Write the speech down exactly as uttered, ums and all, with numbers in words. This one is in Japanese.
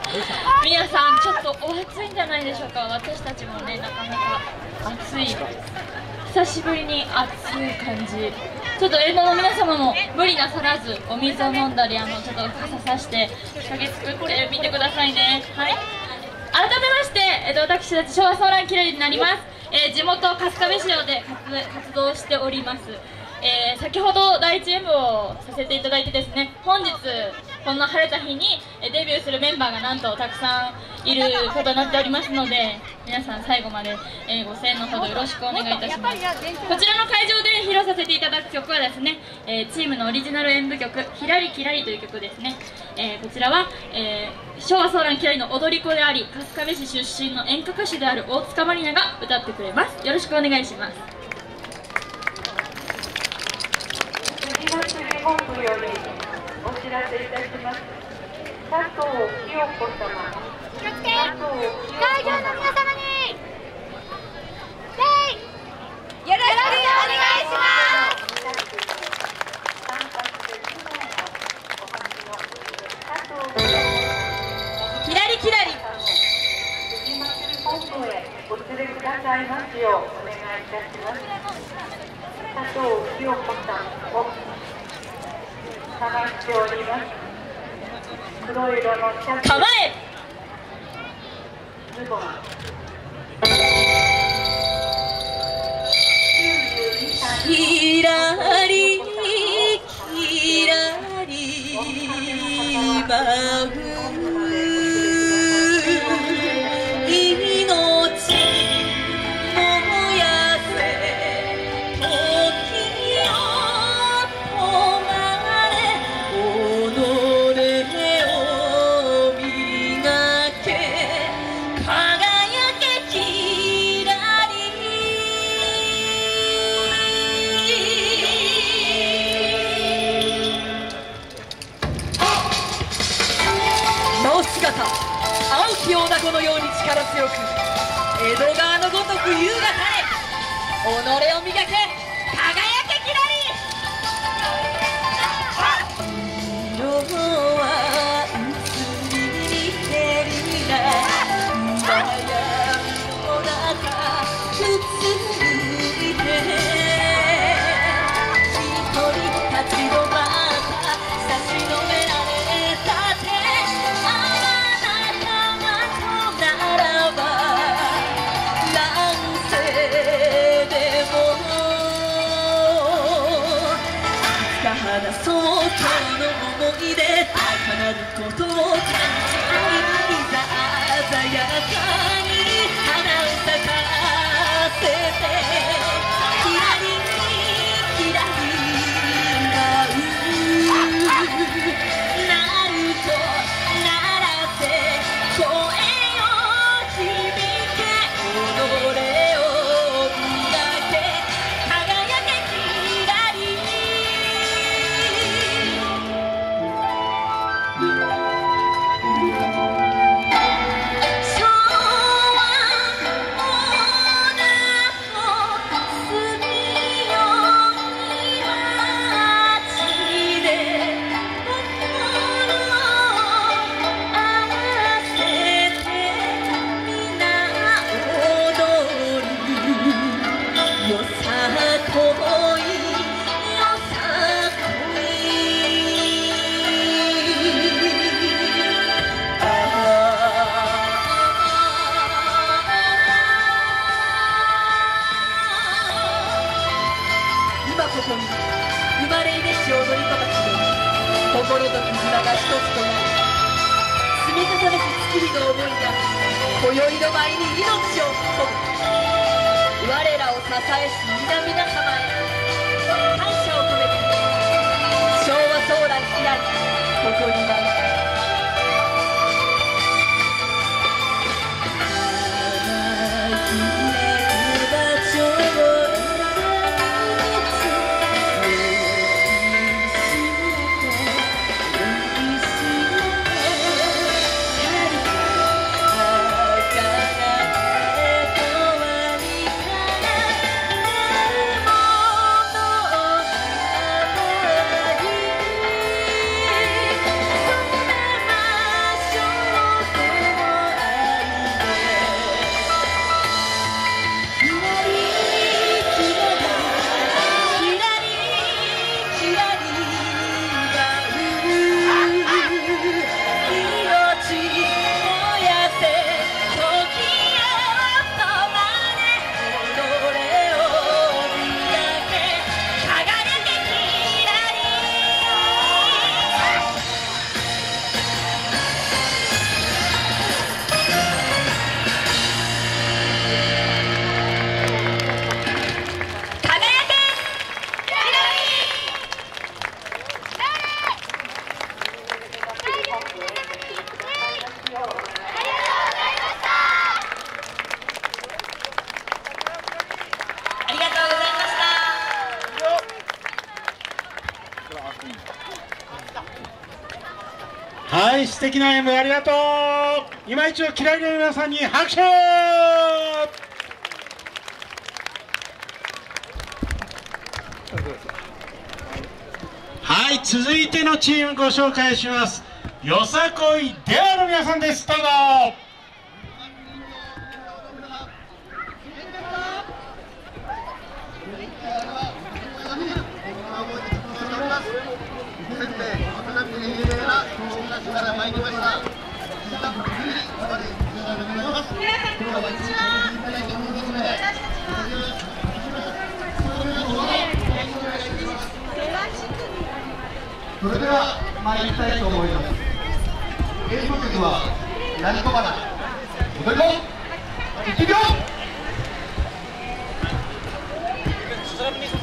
皆さんちょっとお暑いんじゃないでしょうか。私たちもね、なかなか暑い、久しぶりに暑い感じ。ちょっと沿道の皆様も無理なさらずお水を飲んだり、あのちょっと傘さして影作ってみてくださいね。はい、改めまして、えっと、私たち昭和ソーランキラリになります。えー、地元春日部市で活活動しております。えー、先ほどだいいち演舞をさせていただいてですね、本日こんな晴れた日にデビューするメンバーがなんとたくさんいることになっておりますので、皆さん最後まで、えー、ご声援のほどよろしくお願いいたします。こちらの会場で披露させていただく曲はですね、えー、チームのオリジナル演舞曲「ひらりきらり」という曲ですね。えー、こちらは、えー、昭和ソーランキラリの踊り子であり春日部市出身の演歌歌手である大塚まりなが歌ってくれます。よろしくお願いします。 本部よりお知らせいたします。佐藤清子様、 気をつけ、会場の皆様によろしくお願いします。 ひらりきらり本部へお連れくださいますようお願いいたします。佐藤清子さんを探しております。黒色のシャツ、 構えズボン、 きらりきらり舞う青き女子のように力強く江戸川のごとく優雅され己を磨け輝けきらり色は移りけりな悩みの中くついて一人立ち止まった差し伸べられた手そう今日の思い出高鳴ることを感じいざ鮮やかに花を咲かせてキラリキラリ舞うなるとならせ声よ響け踊れを磨け輝けキラリ生まれいでし踊り子たちの心と絆が一つとなり積み重ねて作りの思いが今宵の舞に命を吹き込む我らを支えし皆々様へ感謝を込めて昭和ソーランキラリここに舞う 「 はい、素敵な演舞ありがとう。今一度嫌いの皆さんに拍手。はい、続いてのチームご紹介します。よさこいではの皆さんです。どうぞ。 それでは参りたいと思います。演舞曲は何小花踊り子いちびょう。